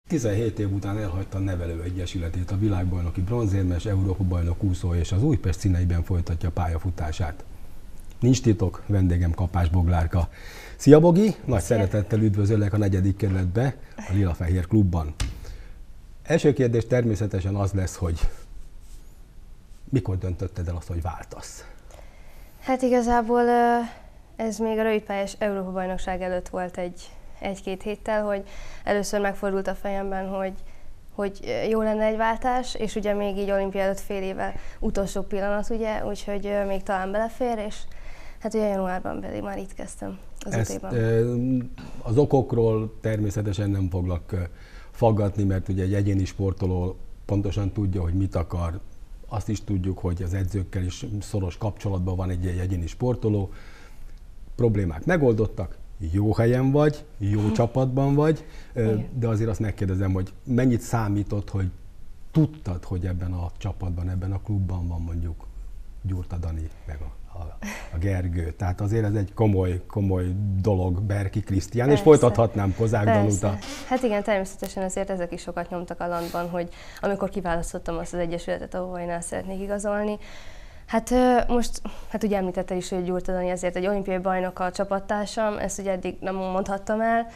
17 év után elhagyta a nevelőegyesületét, a világbajnoki bronzérmes, Európa-bajnok úszó és az Újpest színeiben folytatja pályafutását. Nincs titok, vendégem Kapás Boglárka. Szia Bogi, nagy szeretettel üdvözöllek a 4. kerületbe, a Lila-Fehér Klubban. Első kérdés természetesen az lesz, hogy mikor döntötted el azt, hogy váltasz? Hát igazából ez még a rövidpályás Európa-bajnokság előtt volt egy-két héttel, hogy először megfordult a fejemben, hogy jó lenne egy váltás, és ugye még így olimpia előtt fél évvel utolsó pillanat, ugye, úgyhogy még talán belefér, és hát ugye januárban pedig már itt kezdtem az útéban. Az okokról természetesen nem foglak faggatni, mert ugye egy egyéni sportoló pontosan tudja, hogy mit akar. Azt is tudjuk, hogy az edzőkkel is szoros kapcsolatban van egy egyéni sportoló. Problémák megoldottak, jó helyen vagy, jó csapatban vagy, de azért azt megkérdezem, hogy mennyit számított, hogy tudtad, hogy ebben a csapatban, ebben a klubban van mondjuk Gyurta Dani, meg a Gergő. Tehát azért ez egy komoly dolog, Berki Krisztián, és folytathatnám Kozák Danuta. Hát igen, természetesen azért ezek is sokat nyomtak a landban, hogy amikor kiválasztottam azt az egyesületet, ahova én el szeretnék igazolni. Hát most, ugye említette is, hogy Gyurta Dani azért egy olimpiai bajnok a csapattársam, ezt ugye eddig nem mondhattam el.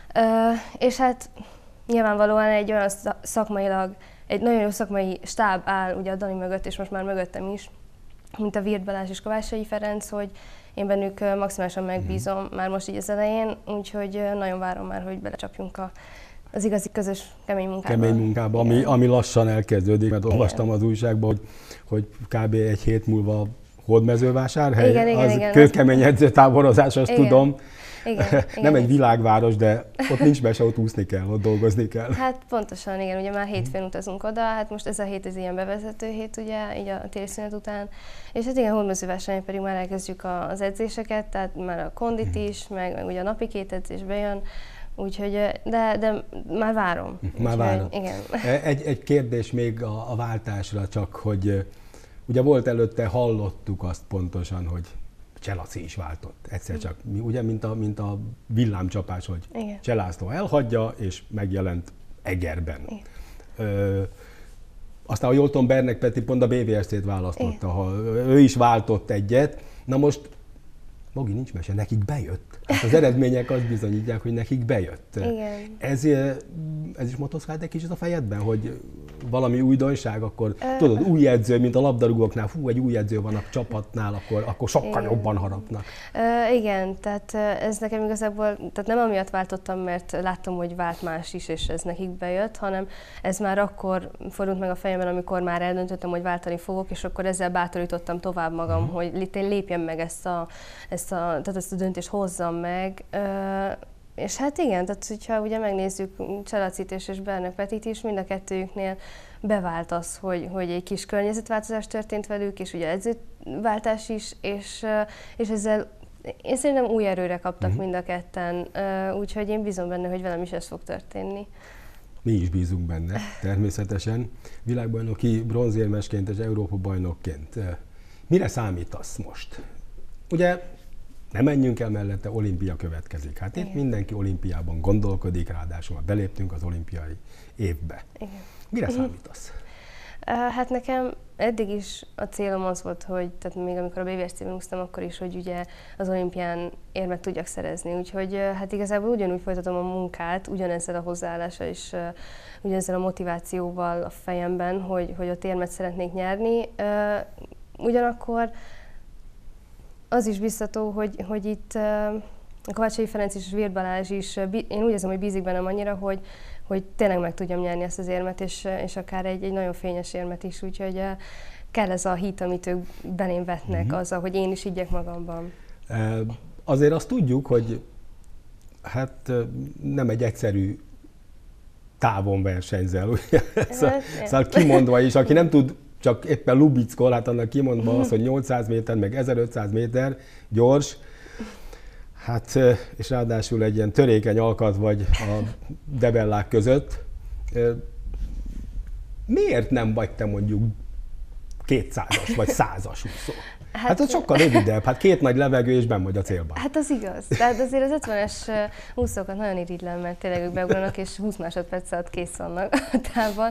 És hát nyilvánvalóan egy olyan szakmailag, egy nagyon jó szakmai stáb áll ugye a Dani mögött, és most már mögöttem is, mint a Virt Balázs és Kovácsai Ferenc, hogy én bennük maximálisan megbízom már most így az elején, úgyhogy nagyon várom már, hogy belecsapjunk az igazi közös kemény munkába. Kemény munkába, ami lassan elkezdődik, mert olvastam az újságban, hogy kb. Egy hét múlva Hódmezővásárhely, igen, kőkemény edzőtáborozás, azt tudom. Igen, nem egy világváros, de ott nincs be se, ott úszni kell, ott dolgozni kell. Hát pontosan, igen, ugye már hétfőn utazunk oda, hát most ez a hét az ilyen bevezető hét, ugye, így a téli szünet után. És hát igen, Hódmezővásárhelyen pedig már elkezdjük az edzéseket, tehát már a kondit is, meg ugye a napi 2 edzés bejön, úgyhogy, de már várom. Már várom. Igen. Egy kérdés még a váltásra, csak hogy ugye volt előtte, hallottuk azt pontosan, hogy Cselaci is váltott. Egyszer csak, ugye, mint a villámcsapás, hogy Cselászló elhagyja, és megjelent Egerben. Aztán, ha jól tudom, Bernek Peti pont a BVSC-t választotta, ő is váltott egyet. Na most, Bogi, nincs mese, nekik bejött. Hát az eredmények azt bizonyítják, hogy nekik bejött. Igen. Ez is motoszkált egy kicsit a fejedben, hogy valami újdonság, akkor tudod, új edző, mint a labdarúgóknál, egy új edző van a csapatnál, akkor sokkal jobban harapnak. Igen, tehát ez nekem igazából, tehát nem amiatt váltottam, mert láttam, hogy vált más is, és ez nekik bejött, hanem ez már akkor fordult meg a fejemben, amikor már eldöntöttem, hogy váltani fogok, és akkor ezzel bátorítottam tovább magam, hogy én lépjem meg ezt a döntést hozzam meg. És hát igen, tehát hogyha ugye megnézzük Cselacit és Bernek Petit is, mind a kettőjüknél bevált az, hogy egy kis környezetváltozás történt velük, és ugye edzőváltás is, és ezzel én szerintem új erőre kaptak mind a ketten, úgyhogy én bízom benne, hogy velem is ez fog történni. Mi is bízunk benne, természetesen. Világbajnoki bronzérmesként és Európa-bajnokként. Mire számítasz most? Ugye ne menjünk el mellette, olimpia következik. Hát itt mindenki olimpiában gondolkodik, ráadásul már beléptünk az olimpiai évbe. Igen. Mire számítasz? Hát nekem eddig is a célom az volt, hogy tehát még amikor a BVSC-ben úsztam, akkor is, hogy ugye az olimpián érmet tudjak szerezni. Úgyhogy hát igazából ugyanúgy folytatom a munkát, ugyanezzel a hozzáállással és ugyanezzel a motivációval a fejemben, hogy ott érmet szeretnék nyerni. Ugyanakkor az is biztató, hogy itt a Kovácsai Ferenc és Virt Balázs is, én úgy érzem, hogy bízik bennem annyira, hogy tényleg meg tudjam nyerni ezt az érmet, és akár egy nagyon fényes érmet is, úgyhogy kell ez a hit, amit ők belém vetnek, azzal, hogy én is higgyek magamban. Azért azt tudjuk, hogy hát nem egy egyszerű távon versenyzel, ugye? Szóval kimondva is, aki nem tud csak éppen lubickol, hát annak kimondva az, hogy 800 méter, meg 1500 méter gyors, hát és ráadásul egy ilyen törékeny alkat vagy a debellák között. Miért nem vagy te mondjuk 200-as vagy 100-as úszó? Hát ez sokkal rövidebb, hát 2 nagy levegő és benn vagy a célban. Hát az igaz. Tehát azért az 50-es úszókat nagyon irigylem, mert tényleg ők beugranak, és 20 másodperc alatt kész vannak a távban.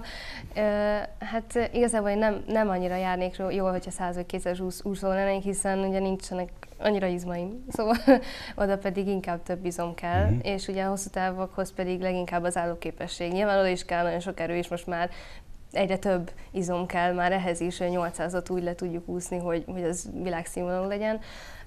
Hát igazából én nem annyira járnék jól, hogyha 100 vagy 200 úszó lennénk, hiszen ugye nincsenek annyira izmaim, szóval oda pedig inkább több izom kell, és ugye a hosszú távokhoz pedig leginkább az állóképesség. Nyilván oda is kell nagyon sok erő, és most már egyre több izom kell, már ehhez is 800-at úgy le tudjuk úszni, hogy az világszínvonalú legyen.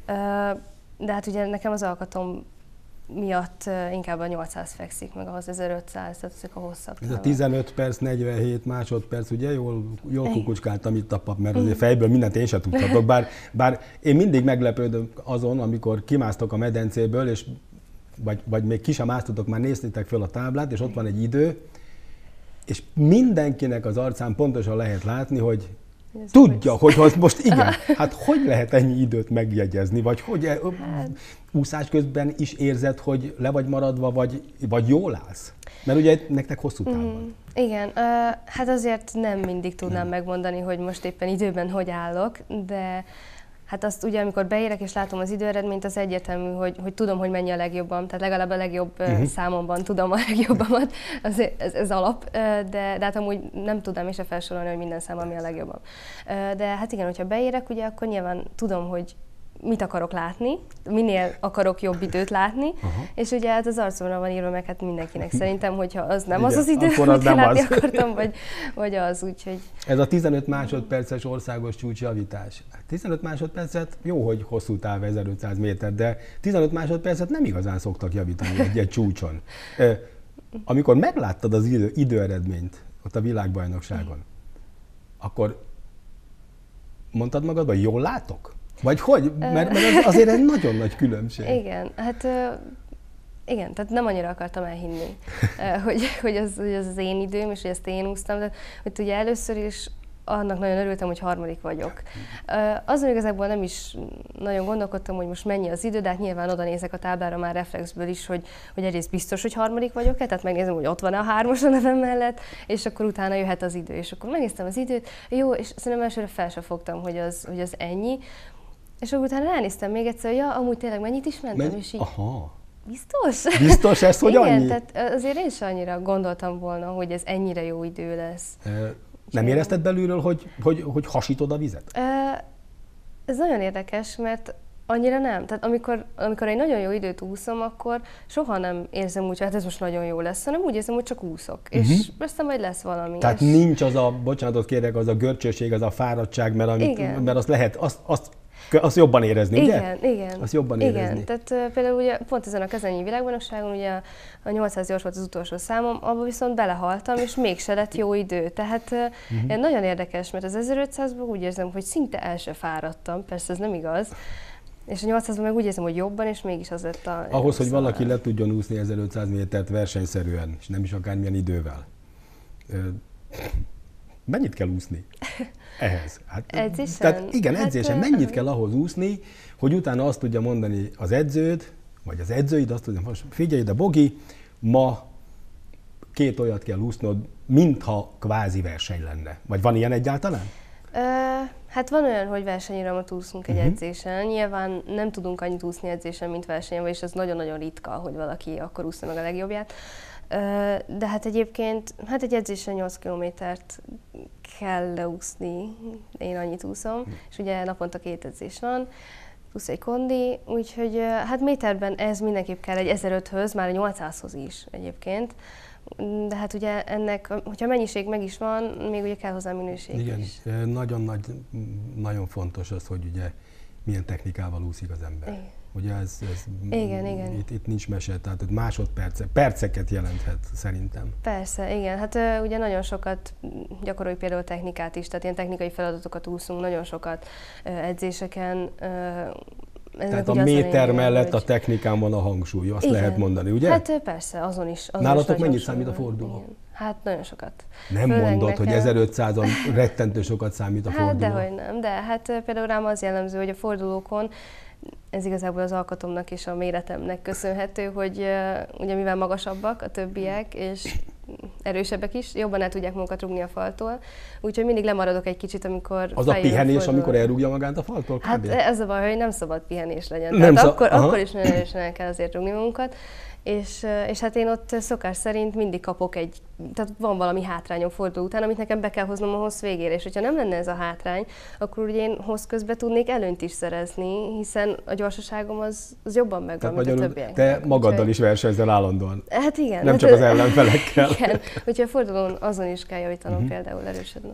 De hát ugye nekem az alkatom miatt inkább a 800 fekszik, meg ahhoz 1500, tehát ezek a hosszabb. Ez a 15 perc, 47 másodperc, ugye jól kukucskáltam itt a pap, mert azért fejből mindent én sem tudhatok, bár én mindig meglepődöm azon, amikor kimásztok a medencéből, és vagy még ki sem másztatok, már néztétek föl a táblát, és ott van egy idő, és mindenkinek az arcán pontosan lehet látni, hogy tudja, hogy most igen, hát hogy lehet ennyi időt megjegyezni, vagy hogy úszás közben is érzed, hogy le vagy maradva, vagy jól állsz? Mert ugye nektek hosszú távban. Igen, hát azért nem mindig tudnám megmondani, hogy most éppen időben hogy állok, de hát azt ugye, amikor beérek és látom az időeredményt, az egyértelmű, hogy tudom, hogy mennyi a legjobban, tehát legalább a legjobb számomban tudom a legjobbamat, ez alap, de hát amúgy nem tudnám is felsorolni, hogy minden szám, ami a legjobban. De hát igen, hogyha beérek, ugye, akkor nyilván tudom, hogy mit akarok látni, minél akarok jobb időt látni, és ugye hát az arcomra van írva meg hát mindenkinek szerintem, hogyha az nem igen, az idő, amit látni akartam, vagy az, úgyhogy... Ez a 15 másodperces országos csúcsjavítás. 15 másodpercet jó, hogy hosszú táv 1500 méter, de 15 másodpercet nem igazán szoktak javítani egy csúcson. Amikor megláttad az időeredményt ott a világbajnokságon, akkor mondtad magadban, hogy jól látok? Vagy hogy? Mert azért ez nagyon nagy különbség. Igen, hát igen, tehát nem annyira akartam elhinni, hogy az én időm, és hogy ezt én úsztam, de hogy ugye először is annak nagyon örültem, hogy harmadik vagyok. Azon igazából nem is nagyon gondolkodtam, hogy most mennyi az idő, de hát nyilván oda nézek a táblára már reflexből is, hogy egyrészt biztos, hogy harmadik vagyok-e, tehát megnézem, hogy ott van a 3-as a nevem mellett, és akkor utána jöhet az idő. És akkor megnéztem az időt, jó, és szerintem elsőre fel sem fogtam, hogy az ennyi. És akkor utána ránéztem még egyszer, hogy amúgy tényleg mennyit is mentem, és így... Aha. Biztos? Biztos ez, hogy igen, annyi? Tehát azért én sem annyira gondoltam volna, hogy ez ennyire jó idő lesz. Nem érezted belülről, hogy hasítod a vizet? Ez nagyon érdekes, mert annyira nem. Tehát amikor egy nagyon jó időt úszom, akkor soha nem érzem úgy, hogy hát ez most nagyon jó lesz, hanem úgy érzem, hogy csak úszok. És aztán majd lesz valami. Tehát nincs az a, bocsánatot kérek, az a görcsösség, az a fáradtság, mert azt lehet, azt jobban érezni, ugye? Igen. Azt jobban érezni. Tehát például ugye pont ezen a Kezányi világbajnokságon ugye a 800 gyors volt az utolsó számom, abban viszont belehaltam, és mégse lett jó idő. Tehát nagyon érdekes, mert az 1500-ban úgy érzem, hogy szinte el se fáradtam, persze ez nem igaz, és a 800-ban meg úgy érzem, hogy jobban, és mégis az lett a... Ahhoz, hogy valaki le tudjon úszni 1500 métert versenyszerűen, és nem is akármilyen idővel. Mennyit kell úszni ehhez? Edzésen? Tehát igen, edzésen. Mennyit kell ahhoz úszni, hogy utána azt tudja mondani az edződ, vagy az edzőid, azt tudja, most figyelj ide, Bogi, ma 2 olyat kell úsznod, mintha kvázi verseny lenne. Vagy van ilyen egyáltalán? Hát van olyan, hogy versenyiramat úszunk egy edzésen. Nyilván nem tudunk annyit úszni edzésen, mint versenyen, és ez nagyon-nagyon ritka, hogy valaki akkor úszta meg a legjobbját. De hát egyébként, egy edzésen 8 kilométert kell leúszni, én annyit úszom, és ugye naponta 2 edzés van, plusz egy kondi, úgyhogy hát méterben ez mindenképp kell egy 1500-höz, már egy 800-hoz is egyébként. De hát ugye ennek, hogyha mennyiség meg is van, még ugye kell hozzá minőség is. Igen, nagyon fontos az, hogy ugye milyen technikával úszik az ember. Igen. Ugye igen. Itt nincs mese, tehát perceket jelenthet szerintem. Persze, igen. Hát ugye nagyon sokat gyakoroljuk például technikát is, tehát ilyen technikai feladatokat úszunk, nagyon sokat edzéseken. Tehát a méter mellett a technikán van a hangsúly, azt lehet mondani, ugye? Hát persze, azon is. Nálatok mennyit számít a forduló? Igen. Hát nagyon sokat. Nem mondod, hogy 1500-on rettentő sokat számít a forduló? Hát dehogy nem, de hát például rám az jellemző, hogy a fordulókon ez igazából az alkatomnak és a méretemnek köszönhető, hogy ugye mivel magasabbak a többiek, és erősebbek is, jobban el tudják magukat rúgni a faltól, úgyhogy mindig lemaradok egy kicsit, amikor az a pihenés, amikor elrúgja magát a faltól? Kb? Hát ez a baj, hogy nem szabad pihenés legyen. Tehát akkor is nagyon erősen el kell azért rúgni magunkat. És hát én ott szokás szerint mindig kapok tehát van valami hátrányom forduló után, amit nekem be kell hoznom a hossz végére, és hogyha nem lenne ez a hátrány, akkor ugye én hossz közben tudnék előnyt is szerezni, hiszen a gyorsaságom az jobban megvan, mint a többieknek. Te magaddal is versenyzel állandóan. Hát igen. Nem csak az ellenfelekkel. Igen, úgyhogy a fordulón azon is kell javítanom például erősödni.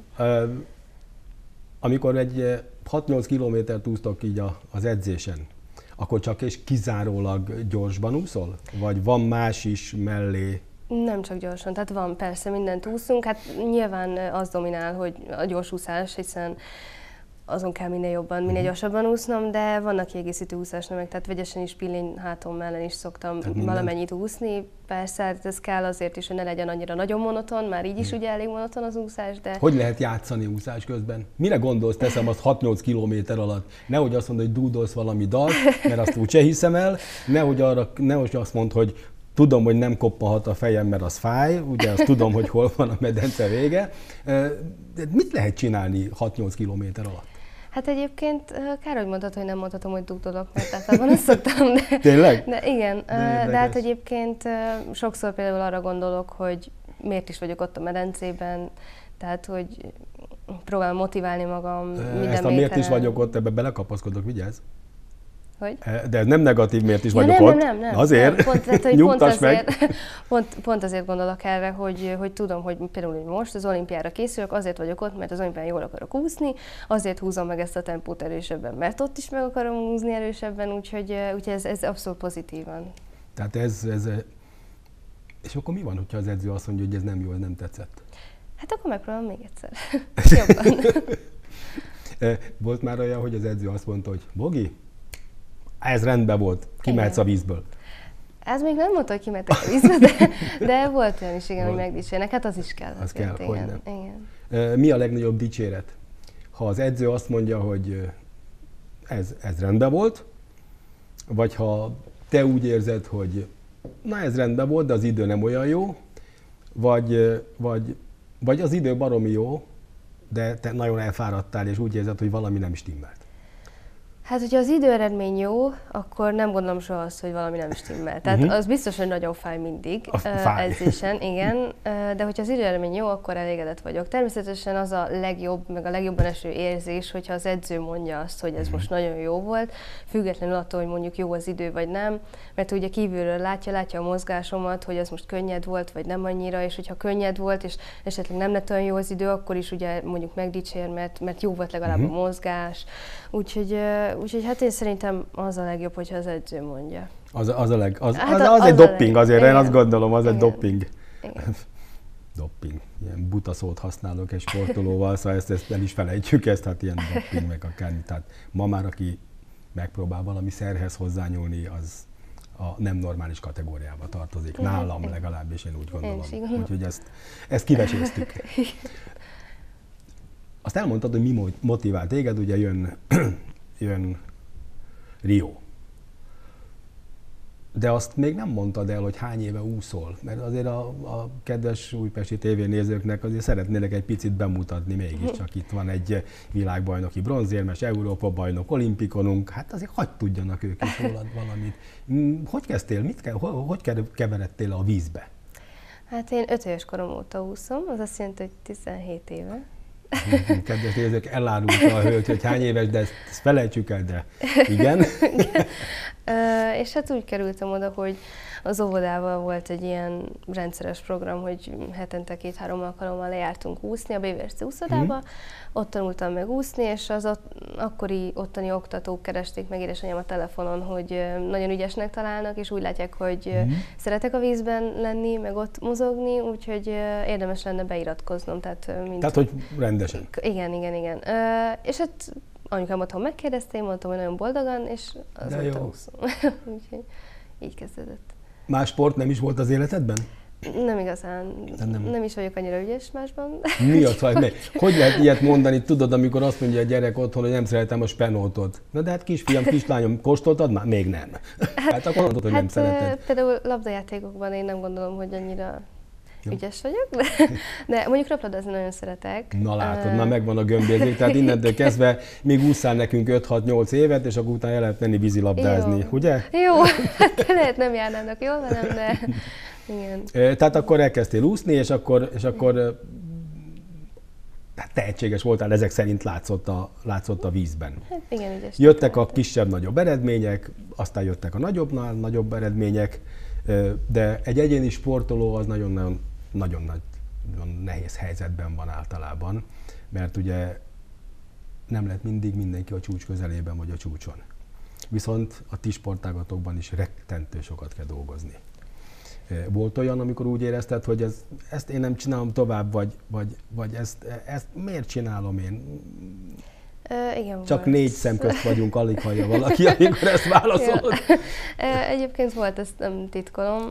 Amikor egy 6-8 kilométert úsztok így az edzésen, akkor csak és kizárólag gyorsban úszol? Vagy van más is mellé? Nem csak gyorsan, tehát van persze, mindent úszunk. Hát nyilván az dominál, hogy a gyorsúszás, hiszen azon kell minél jobban, minél gyorsabban úsznom, de vannak kiegészítő úszásnemek, tehát vegyesen is pillény hátom mellen is szoktam valamennyit úszni. Persze, ez kell azért is, hogy ne legyen annyira nagyon monoton, már így is ugye elég monoton az úszás, de... Hogy lehet játszani úszás közben? Mire gondolsz, teszem azt 6-8 kilométer alatt? Nehogy azt mondd, hogy dúdolsz valami dalt, mert azt úgyse hiszem el, nehogy azt mondd, hogy tudom, hogy nem koppanhat a fejem, mert az fáj, ugye azt tudom, hogy hol van a medence vége. De mit lehet csinálni 6-8 kilométer alatt? Hát egyébként kár, hogy mondtad, hogy nem mondhatom, hogy dúdolok, mert általában azt szoktam, de... Tényleg? De igen, de hát egyébként sokszor például arra gondolok, hogy miért is vagyok ott a medencében, tehát hogy próbálom motiválni magam minden méteren. Ezt a miért is vagyok ott, ebbe belekapaszkodok, vigyázz? Hogy? De ez nem negatív, miért is vagyok ott. Nem. Azért? Nyugtass meg. Pont azért gondolok erre, hogy tudom, hogy például hogy most az olimpiára készülök, azért vagyok ott, mert az olimpián jól akarok úszni, azért húzom meg ezt a tempót erősebben, mert ott is meg akarom úszni erősebben, úgyhogy ez abszolút pozitívan. Tehát ez... És akkor mi van, hogyha az edző azt mondja, hogy ez nem jó, ez nem tetszett? Hát akkor megpróbálom még egyszer. Jobban. Volt már olyan, hogy az edző azt mondta, hogy Bogi, ez rendben volt, kimehetsz a vízből. Ez még nem mondta, hogy kimehetek a vízbe, de volt olyan is, igen, hogy megdicsérnek. Hát az is kell. Az kell, igen, hogy nem. Igen. Mi a legnagyobb dicséret? Ha az edző azt mondja, hogy ez rendben volt, vagy ha te úgy érzed, hogy na ez rendben volt, de az idő nem olyan jó, vagy az idő baromi jó, de te nagyon elfáradtál, és úgy érzed, hogy valami nem stimmelt. Hát, hogyha az időeredmény jó, akkor nem gondolom soha azt, hogy valami nem stimmel. Tehát az biztos, hogy nagyon fáj mindig edzésen, igen, de hogyha az időeredmény jó, akkor elégedett vagyok. Természetesen az a legjobb, meg a legjobban eső érzés, hogyha az edző mondja azt, hogy ez most nagyon jó volt, függetlenül attól, hogy mondjuk jó az idő, vagy nem, mert ugye kívülről látja a mozgásomat, hogy ez most könnyed volt, vagy nem annyira, és hogyha könnyed volt, és esetleg nem lett olyan jó az idő, akkor is ugye mondjuk megdicsér, mert jó volt legalább a mozgás. Úgyhogy hát én szerintem az a legjobb, hogyha az edző mondja. Az egy dopping azért, én azt gondolom, az egy dopping. Dopping. Ilyen buta szót használok egy sportolóval, szóval ezt el is felejtjük, hát ilyen dopping meg akármi. Tehát ma már, aki megpróbál valami szerhez hozzányúlni, az a nem normális kategóriába tartozik. Nálam legalábbis, én úgy gondolom. Úgyhogy ezt kiveséztük. Azt elmondtad, hogy mi motivál téged, ugye jön Rio. De azt még nem mondtad el, hogy hány éve úszol, mert azért a kedves újpesti tévénézőknek azért szeretnének egy picit bemutatni mégiscsak. Itt van egy világbajnoki bronzérmes, Európa-bajnok, olimpikonunk, hát azért hadd tudjanak ők is rólad valamit. Hogy kezdtél, hogy keveredtél a vízbe? Hát én 5 éves korom óta úszom, az azt jelenti, hogy 17 éve. Kedves nézők, elárulta a hölgy, hogy hány éves, de ezt felejtsük el, de igen. És hát úgy kerültem oda, hogy az óvodával volt egy ilyen rendszeres program, hogy hetente 2-3 alkalommal lejártunk úszni a BVSC úszodába. Ott tanultam meg úszni, és az akkori ottani oktatók keresték meg édesanyám a telefonon, hogy nagyon ügyesnek találnak, és úgy látják, hogy szeretek a vízben lenni, meg ott mozogni, úgyhogy érdemes lenne beiratkoznom. Tehát hogy rendesen. Igen. És hát anyukám otthon megkérdezte, én mondtam, hogy nagyon boldogan, és azóta úszom. Úgyhogy így kezdődött. Más sport nem is volt az életedben? Nem igazán. Nem is vagyok annyira ügyes másban. Mi az, hogy lehet ilyet mondani, tudod, amikor azt mondja a gyerek otthon, hogy nem szeretem a spenótot. Na de hát kisfiam, kislányom, kóstoltad már? még nem. Hát akkor mondod, hogy nem szereted. Például labdajátékokban én nem gondolom, hogy annyira ügyes vagyok, de mondjuk röplabdázni nagyon szeretek. Na látod, már megvan a gömbérzék, tehát innentől kezdve még ússzál nekünk 5-6-8 évet, és akkor utána el lehet menni vízilabdázni, jó. ugye? Jó, hát lehet nem járnának jól velem, de igen. Tehát akkor elkezdtél úszni, és akkor hát tehetséges voltál, ezek szerint látszott a vízben. Hát igen, ügyes. Jöttek a kisebb-nagyobb eredmények, aztán jöttek a nagyobbnál nagyobb eredmények, de egy egyéni sportoló az nagyon nehéz helyzetben van általában, mert ugye nem lehet mindig mindenki a csúcs közelében vagy a csúcson. Viszont a ti sportágatokban is rettentő sokat kell dolgozni. Volt olyan, amikor úgy érezted, hogy ezt én nem csinálom tovább, vagy ezt miért csinálom én? Igen, Csak volt. 4 szem közt vagyunk, alig hallja valaki, amikor ezt válaszolod. Egyébként volt, ezt nem titkolom.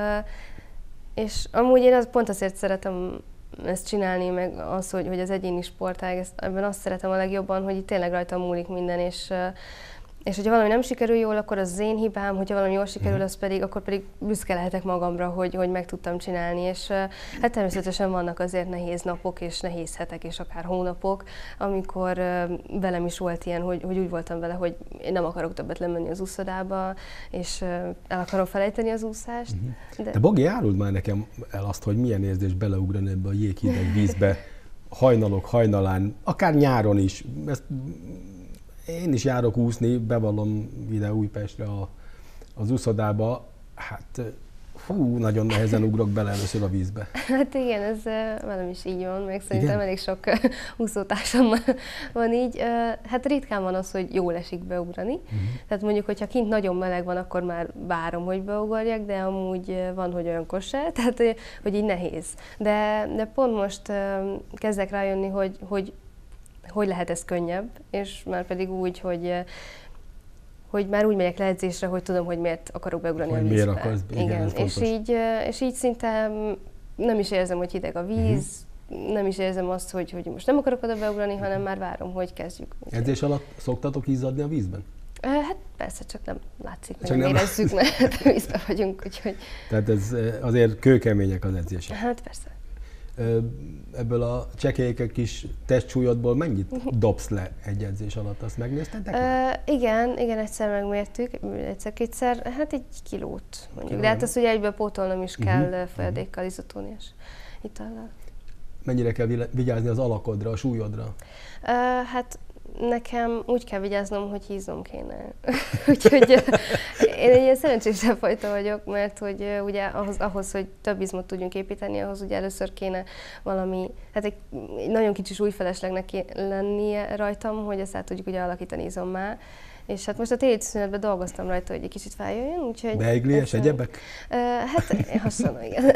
És amúgy én pont azért szeretem ezt csinálni, meg az, hogy az egyéni sportág, ebben azt szeretem a legjobban, hogy itt tényleg rajtam múlik minden, és hogyha valami nem sikerül jól, akkor az én hibám, hogyha valami jól sikerül, akkor pedig büszke lehetek magamra, hogy meg tudtam csinálni, és hát természetesen vannak azért nehéz napok, és nehéz hetek, és akár hónapok, amikor velem is volt ilyen, hogy úgy voltam vele, hogy én nem akarok többet lemenni az úszodába, és el akarom felejteni az úszást. De Bogi, áruld már nekem el azt, hogy milyen érzés beleugrani ebbe a jéghideg vízbe, hajnalán, akár nyáron is. Én is járok úszni, bevallom ide Újpestre az úszodába, hát nagyon nehezen ugrok bele először a vízbe. Hát igen, ez velem is így van, meg szerintem elég sok úszótársam van így. Hát ritkán van az, hogy jól esik beugrani. Tehát mondjuk, hogyha kint nagyon meleg van, akkor már várom, hogy beugorjak, de amúgy van, hogy olyankor se, tehát hogy így nehéz. De pont most kezdek rájönni, hogy lehet ez könnyebb, és már pedig úgy, hogy már úgy megyek le edzésre, hogy tudom, hogy miért akarok beugrani a vízbe. Miért akarsz, igen, és így szinte nem is érzem, hogy hideg a víz, nem is érzem azt, hogy most nem akarok oda beugrani, hanem már várom, hogy kezdjük. Edzés alatt szoktatok izzadni a vízben? Hát persze, csak nem látszik, meg nem érezzük, mert vízben vagyunk, úgyhogy... Tehát ez azért kőkemények az edzések. Hát persze. Ebből a csekélyek kis testsúlyodból mennyit dobsz le egy edzés alatt? Azt megnéztetek? Igen, egyszer megmértük, egyszer-kétszer, hát 1 kilót mondjuk. De hát azt ugye egyből pótolnom is kell folyadékkal, izotóniás itallal. Mennyire kell vigyázni az alakodra, a súlyodra? Hát nekem úgy kell vigyáznom, hogy híznom kéne. Úgyhogy én egy ilyen szerencsésebb fajta vagyok, mert hogy ugye ahhoz, hogy több izmot tudjunk építeni, ahhoz ugye először kéne valami, hát egy nagyon kicsi súlyfeleslegnek lennie rajtam, hogy ezt át tudjuk ugye alakítani izommá. És hát most a téli szünetben dolgoztam rajta, hogy egy kicsit feljöjjön, úgyhogy... Beigli-es egyebek? Hát hasonló, igen.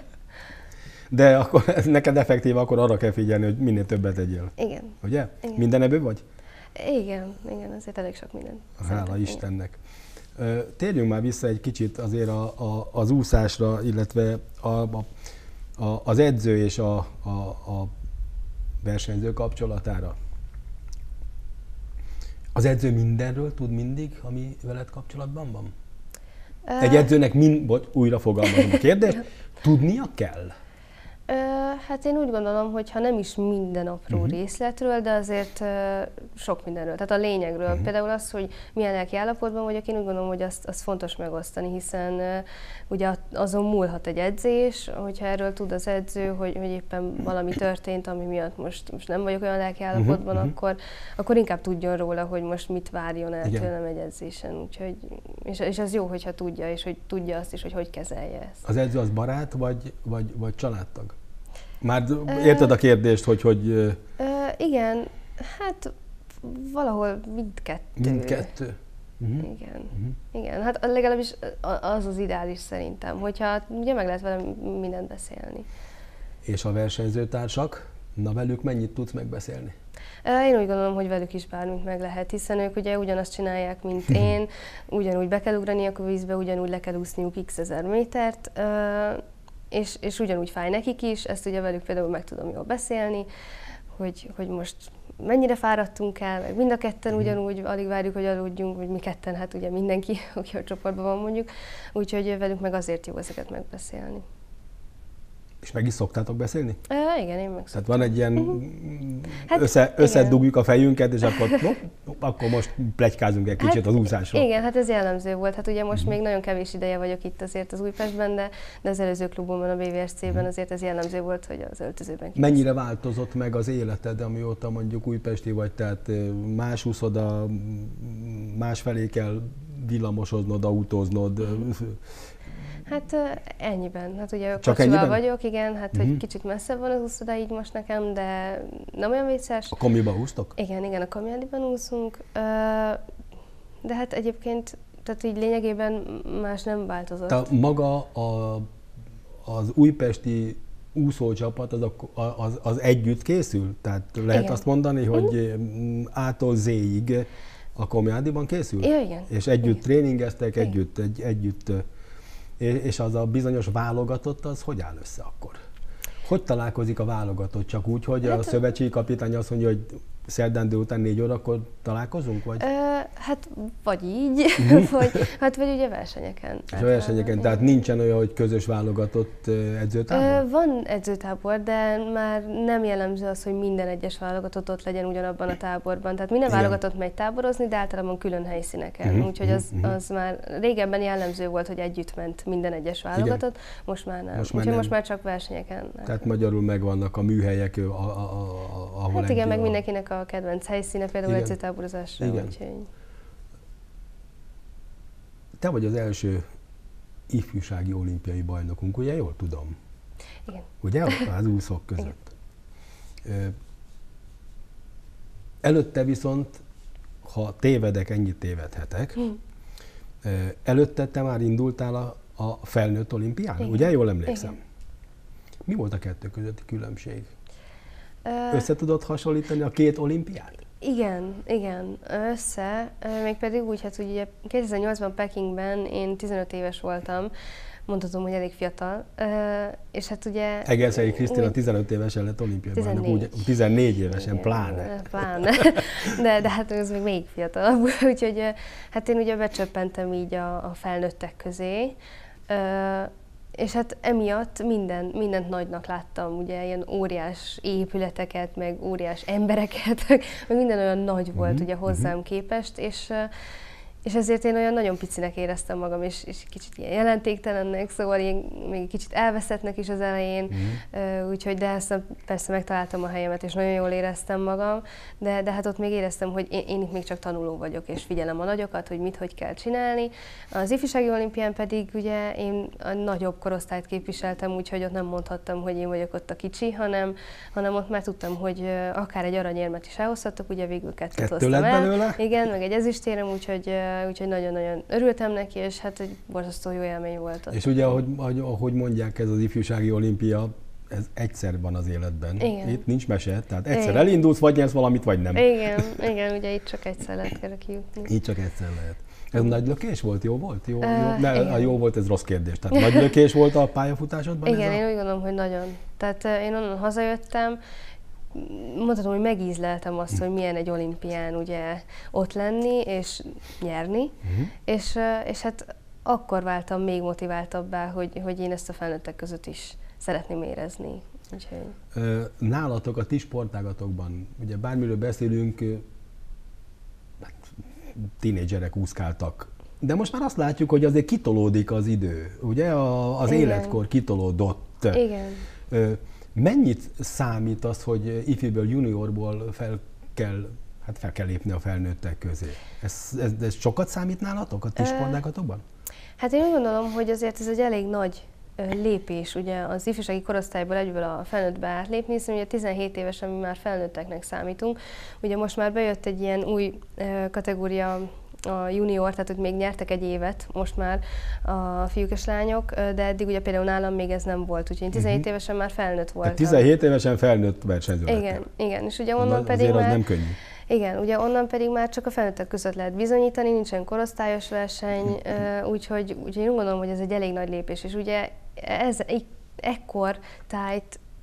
De akkor neked effektíve akkor arra kell figyelni, hogy minél többet egyél. Igen. Ugye? Igen. Minden evő vagy? Igen, azért elég sok minden. Hála Istennek. Térjünk már vissza egy kicsit azért az úszásra, illetve az edző és a versenyző kapcsolatára. Az edző mindenről tud mindig, ami veled kapcsolatban van? Egy edzőnek újra fogalmazom a kérdést, tudnia kell? Hát én úgy gondolom, hogy ha nem is minden apró részletről, de azért sok mindenről, tehát a lényegről. Például az, hogy milyen lelki állapotban vagyok, én úgy gondolom, hogy azt fontos megosztani, hiszen ugye azon múlhat egy edzés, hogyha erről tud az edző, hogy éppen valami történt, ami miatt most nem vagyok olyan lelki állapotban, akkor inkább tudjon róla, hogy most mit várjon el tőlem egy edzésen. Úgyhogy, és az jó, hogyha tudja, és hogy tudja azt is, hogy kezelje ezt. Az edző az barát, vagy családtag? Már érted a kérdést, hogy... Igen, hát valahol mindkettő. Mindkettő? Igen, hát legalábbis az ideális szerintem, hogyha ugye meg lehet vele mindent beszélni. És a versenyzőtársak? Na velük mennyit tudsz megbeszélni? Én úgy gondolom, hogy velük is bármit meg lehet, hiszen ők ugye ugyanazt csinálják, mint én, ugyanúgy be kell ugraniak a vízbe, ugyanúgy le kell úszniuk x ezer métert, és ugyanúgy fáj nekik is, ezt ugye velük például meg tudom jól beszélni, hogy most mennyire fáradtunk el, meg mind a ketten ugyanúgy alig várjuk, hogy aludjunk, vagy mi ketten, hát ugye mindenki, aki a csoportban van mondjuk, úgyhogy velük meg azért jó ezeket megbeszélni. És meg is szoktátok beszélni? Igen, én meg Tehát van egy ilyen, Hát, összedugjuk a fejünket, és akkor most pletykázunk egy kicsit az úszásról. Igen, hát ez jellemző volt. Hát ugye most még nagyon kevés ideje vagyok itt azért az Újpestben, de az előző klubomban, a BVSC-ben azért ez jellemző volt, hogy az öltözőben kívül. Mennyire változott meg az életed, amióta mondjuk újpesti vagy, tehát más úszoda, másfelé kell villamosoznod, autóznod? Hát ennyiben. Hát ugye Csak kocsival ennyiben? vagyok, igen, hát hogy kicsit messzebb van az úszoda így most nekem, de nem olyan vicces. A komiba úsztok? Igen, a Kamjaliban úszunk, de hát egyébként, tehát így lényegében más nem változott. Tehát maga az újpesti úszócsapat az együtt készül? Tehát lehet Igen. azt mondani, hogy A-tól Z-ig a Komjádiban készül? Ja, igen. És együtt tréningeztek, Igen. együtt, és az a bizonyos válogatott, az hogy áll össze akkor? Hogy találkozik a válogatott? Csak úgy, hogy a szövetségi kapitány azt mondja, hogy szerdán délután 4 órakor találkozunk? Vagy? Hát vagy így, vagy ugye versenyeken. És a versenyeken, tehát nincsen olyan, hogy közös válogatott edzőtábor? Van edzőtábor, de már nem jellemző az, hogy minden egyes válogatott ott legyen ugyanabban a táborban. Tehát minden válogatott megy táborozni, de általában külön helyszíneken. Úgyhogy az már régebben jellemző volt, hogy együtt ment minden egyes válogatott, most már nem. Most már csak versenyeken. Tehát magyarul megvannak a műhelyek, ahol hát igen, meg mindenkinek a kedvenc helyszíne, például igen. edzőtáborozásra. Igen. Úgyhogy... Te vagy az első ifjúsági olimpiai bajnokunk, ugye jól tudom? Igen. Ugye az úszók között. Előtte viszont, ha tévedek, ennyit tévedhetek, előtte te már indultál a felnőtt olimpián, igen. ugye? Jól emlékszem. Igen. Mi volt a kettő közötti különbség? Össze tudod hasonlítani a két olimpiát? Igen, mégpedig úgy, hát ugye 2008-ban Pekingben én 15 éves voltam, mondhatom, hogy elég fiatal, és hát ugye... Egerszegi Krisztina 15 évesen lett olimpiai bajnok, úgy 14 évesen, igen, pláne. De hát ez még fiatalabb, úgyhogy hát én ugye becsöppentem így a felnőttek közé, és hát emiatt mindent nagynak láttam, ugye ilyen óriás épületeket, meg óriás embereket, meg minden olyan nagy volt ugye hozzám képest, és ezért én olyan nagyon picinek éreztem magam, és kicsit ilyen jelentéktelennek, szóval én még kicsit elveszettnek is az elején, úgyhogy de aztán persze megtaláltam a helyemet, és nagyon jól éreztem magam, de hát ott még éreztem, hogy én itt még csak tanuló vagyok, és figyelem a nagyokat, hogy hogy kell csinálni. Az ifjúsági olimpián pedig ugye én a nagyobb korosztályt képviseltem, úgyhogy ott nem mondhattam, hogy én vagyok ott a kicsi, hanem ott már tudtam, hogy akár egy aranyérmet is elhozhattok, ugye végül kettőt hoztam el. Belőle? Igen, meg egy ezüstérem, úgyhogy nagyon-nagyon örültem neki, és hát egy borzasztó jó élmény volt ott. És ugye, ahogy mondják, ez az ifjúsági olimpia, ez egyszer van az életben. Igen. Itt nincs mese, tehát egyszer elindulsz, vagy nyersz valamit, vagy nem. Igen, ugye itt csak egyszer lehet kijutni. Itt csak egyszer lehet. Ez nagy lökés volt? Jó volt? Jó volt, ez rossz kérdés. Tehát nagy lökés volt a pályafutásodban? Igen, én úgy gondolom, hogy nagyon. Tehát én onnan hazajöttem, mondhatom, hogy megízleltem azt, hogy milyen egy olimpián ugye ott lenni és nyerni, és hát akkor váltam még motiváltabbá, hogy én ezt a felnőttek között is szeretném érezni. Úgyhogy... Nálatok a ti sportágatokban, ugye bármiről beszélünk, hát, tínédzserek úszkáltak, de most már azt látjuk, hogy azért kitolódik az idő, ugye az életkor kitolódott. Igen. Mennyit számít az, hogy ifiből, juniorból fel kell lépni a felnőttek közé? Ez sokat számít nálatok a ti sportágatokban? Hát én úgy gondolom, hogy azért ez egy elég nagy lépés, ugye az ifjúsági korosztályból egyből a felnőttbe átlépni, hiszen ugye 17 évesen mi már felnőtteknek számítunk. Ugye most már bejött egy ilyen új kategória, a junior, tehát hogy még nyertek egy évet most már a fiúk és lányok, de eddig ugye például nálam még ez nem volt, úgyhogy én 17 évesen már felnőtt voltam. 17 évesen felnőtt versenyző lettél. Igen, és ugye onnan pedig azért már... az nem könnyű. Igen, ugye onnan pedig már csak a felnőttek között lehet bizonyítani, nincsen korosztályos verseny, úgyhogy én úgy gondolom, hogy ez egy elég nagy lépés, és ugye ekkor tájt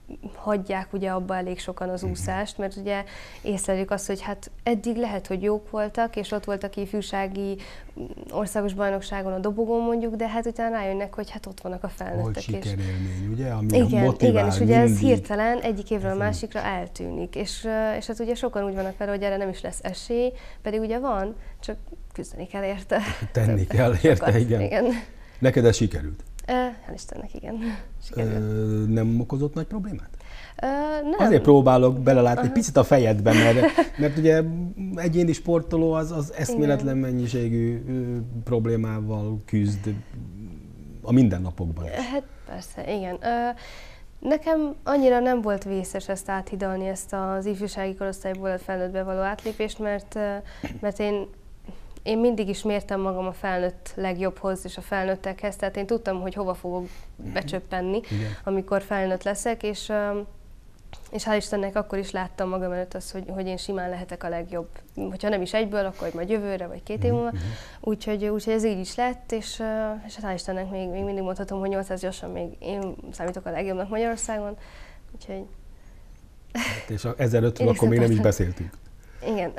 hagyják ugye abba elég sokan az úszást, mert ugye észleljük azt, hogy hát eddig lehet, hogy jók voltak, és ott voltak ifjúsági országos bajnokságon a dobogón mondjuk, de hát utána rájönnek, hogy hát ott vannak a felnőttek. Volt sikerélmény, ugye? Ami igen, motivál, igen, és ugye mindig. ez hirtelen egyik évről a másikra eltűnik, és hát ugye sokan úgy vannak vele, hogy erre nem is lesz esély, pedig ugye van, csak küzdeni kell érte. Tenni kell érte, igen. Neked ez sikerült? Hál' Istennek, igen. Sikerült. Nem okozott nagy problémát? Nem. Azért próbálok belelátni egy picit a fejedbe, mert ugye egyéni sportoló az eszméletlen mennyiségű problémával küzd a mindennapokban is. Hát persze, igen. Nekem annyira nem volt vészes ezt áthidalni, ezt az ifjúsági korosztályból a felnőttbe való átlépést, mert én mindig is mértem magam a felnőtt legjobbhoz és a felnőttekhez, tehát én tudtam, hogy hova fogok becsöppenni, amikor felnőtt leszek, és hál' Istennek akkor is láttam magam előtt azt, hogy én simán lehetek a legjobb. Hogyha nem is egyből, akkor majd jövőre, vagy 2 év múlva. Úgyhogy ez így is lett, és hál' Istennek még mindig mondhatom, hogy 800 gyorsan még én számítok a legjobbnak Magyarországon. Úgyhogy... Hát és 1005-ről akkor még nem is beszéltünk. Igen.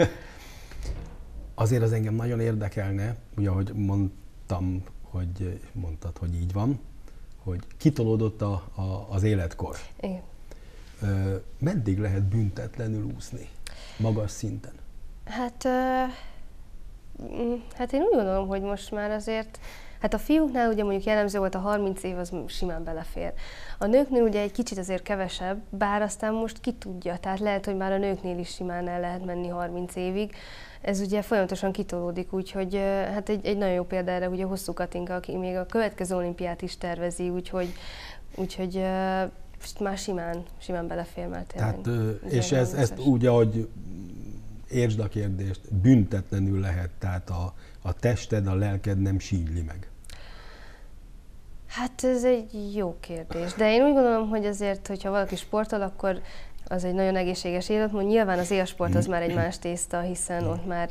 Azért az engem nagyon érdekelne, ugye ahogy mondtad, hogy így van, hogy kitolódott az életkor. Igen. Meddig lehet büntetlenül úszni magas szinten? Hát én úgy gondolom, hogy most már azért, hát a fiúknál ugye mondjuk jellemző volt a 30 év, az simán belefér. A nőknél ugye egy kicsit azért kevesebb, bár aztán most ki tudja, tehát lehet, hogy már a nőknél is simán el lehet menni 30 évig. Ez ugye folyamatosan kitolódik, úgyhogy hát egy nagyon jó példa erre ugye Hosszú Katinka, aki még a következő olimpiát is tervezi, úgyhogy már simán belefér már tényleg. Tehát, és ezt úgy, ahogy értsd a kérdést, büntetlenül lehet, tehát a tested, a lelked nem sínyli meg. Hát ez egy jó kérdés, de én úgy gondolom, hogy azért, hogyha valaki sportol, akkor az egy nagyon egészséges életmód. Nyilván az élsport az már egy más tészta, hiszen ott már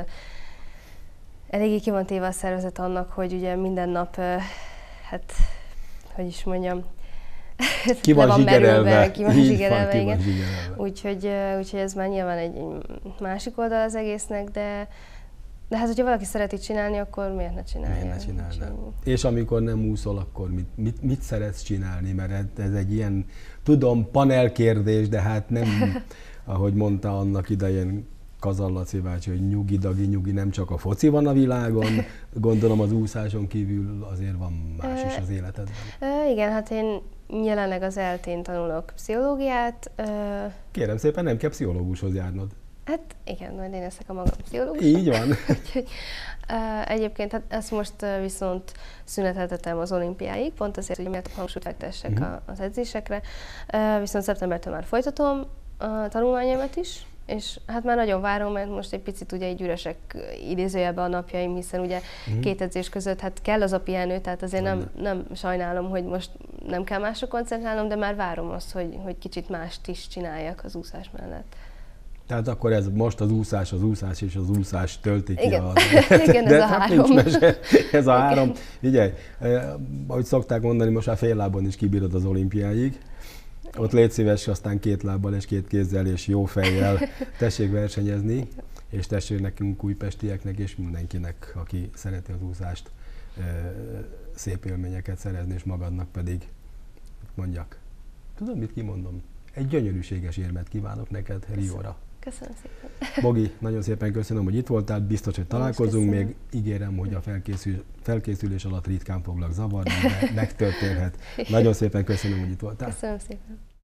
eléggé ki van téve a szervezet annak, hogy ugye minden nap, hát, hogy is mondjam, ki van zsigerelve, igen. Úgyhogy ez már nyilván egy másik oldal az egésznek, de hát, hogyha valaki szereti csinálni, akkor miért ne csinálja? Miért ne csinálna? És amikor nem úszol, akkor mit szeretsz csinálni? Mert ez egy ilyen, tudom, panelkérdés, de hát nem, ahogy mondta annak idején Kazal Laci bácsi, hogy nyugi, nem csak a foci van a világon, gondolom az úszáson kívül azért van más is az életedben. Igen, hát én jelenleg az ELTE-n tanulok pszichológiát. Kérem szépen, nem kell pszichológushoz járnod. Hát igen, majd én leszek a magam pszichológus. Így van. Úgyhogy, egyébként hát ezt most viszont szüneteltetem az olimpiáig, pont azért, hogy méltó hangsúlyt fektessek az edzésekre. Viszont szeptembertől már folytatom a tanulmányomat is, és hát már nagyon várom, mert most egy picit ugye így üresek idézőjelben a napjaim, hiszen ugye 2 edzés között hát kell az a pihenő, tehát azért nem sajnálom, hogy most nem kell másra koncentrálnom, de már várom azt, hogy kicsit mást is csináljak az úszás mellett. Tehát akkor ez most az úszás és az úszás tölti ki igen. az... Igen, ez a 3. Ez a 3. Figyelj, ahogy szokták mondani, most már fél lábon is kibírod az olimpiáig. Ott légy szíves, aztán 2 lábbal és 2 kézzel és jó fejjel tessék versenyezni, és tessék nekünk újpestieknek és mindenkinek, aki szereti az úszást, szép élményeket szerezni, és magadnak pedig, mondjak, tudod, mit kimondom? Egy gyönyörűséges érmet kívánok neked Rióra. Köszönöm szépen. Bogi, nagyon szépen köszönöm, hogy itt voltál, biztos, hogy találkozunk még. Ígérem, hogy a felkészülés alatt ritkán foglak zavarni, de megtörténhet. Nagyon szépen köszönöm, hogy itt voltál. Köszönöm szépen.